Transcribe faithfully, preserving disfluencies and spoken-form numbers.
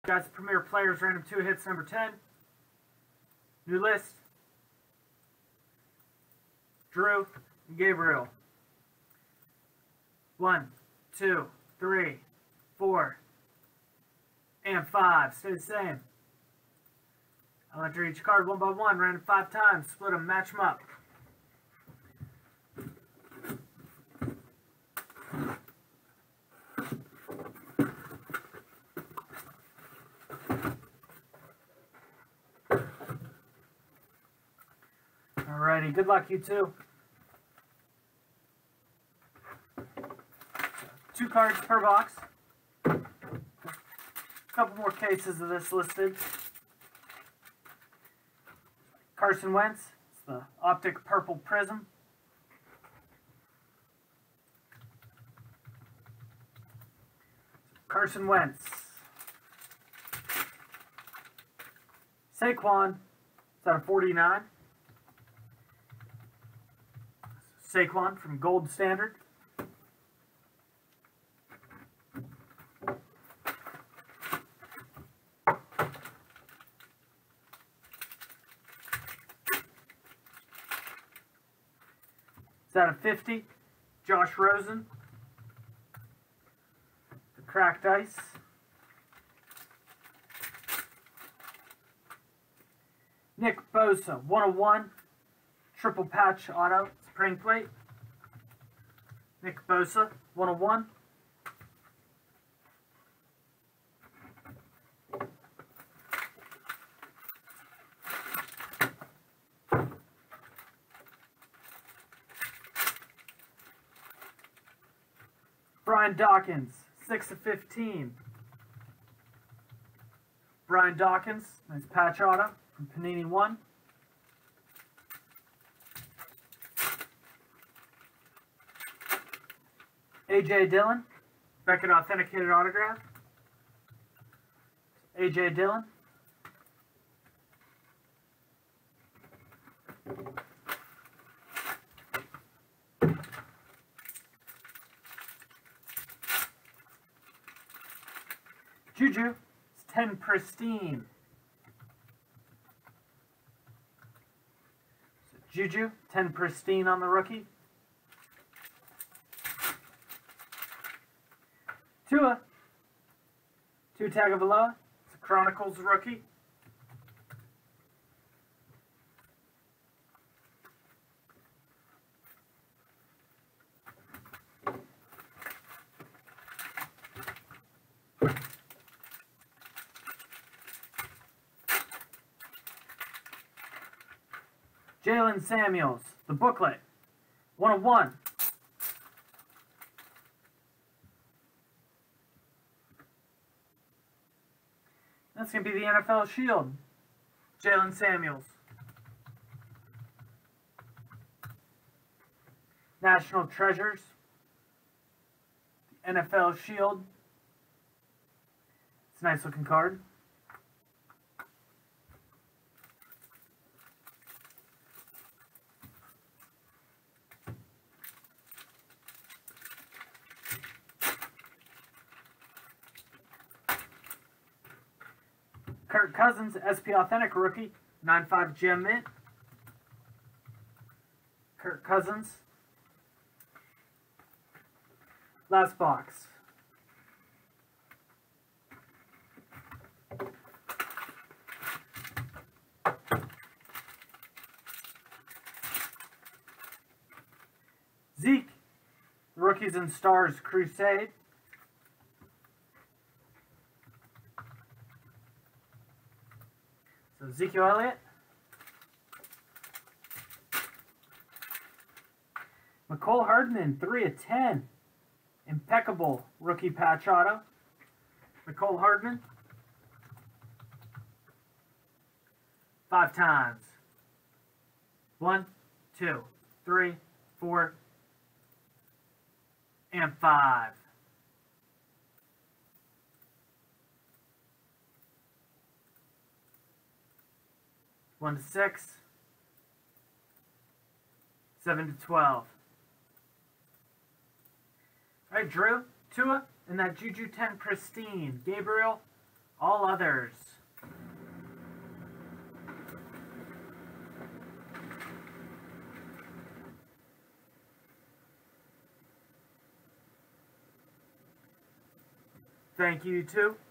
Guys, Premier Players, random two hits, number ten. New list. Drew and Gabriel. One, two, three, four, and five. Stay the same. I'll enter each card one by one, random five times. Split them, match them up. Alrighty, good luck, you two. Two cards per box. A couple more cases of this listed. Carson Wentz, it's the Optic Purple Prism. Carson Wentz. Saquon, it's out of forty-nine. Saquon from Gold Standard. It's out of fifty. Josh Rosen. The Cracked Ice. Nick Bosa, one oh one. Triple Patch Auto. Spring plate. Nick Bosa, one oh one. Brian Dawkins, six of fifteen. Brian Dawkins, nice patch auto from Panini one. A J Dillon, Beckett Authenticated Autograph. A J Dillon. Juju, it's ten Pristine. So Juju, ten Pristine on the rookie. Tua, Tua Tagovailoa, it's a Chronicles rookie. Jalen Samuels, the booklet, one oh one. That's going to be the N F L Shield. Jalen Samuels. National Treasures. The N F L Shield. It's a nice looking card. Kirk Cousins, S P Authentic rookie, nine five Gem Mint. Kirk Cousins. Last box. Zeke, Rookies and Stars Crusade. So Ezekiel Elliott. Mecole Hardman, three of ten. Impeccable rookie patch auto. Mecole Hardman. Five times. One, two, three, four, and five. One to six. Seven to twelve. All right, Drew, Tua, and that Juju ten Pristine. Gabriel, All others. Thank you, too.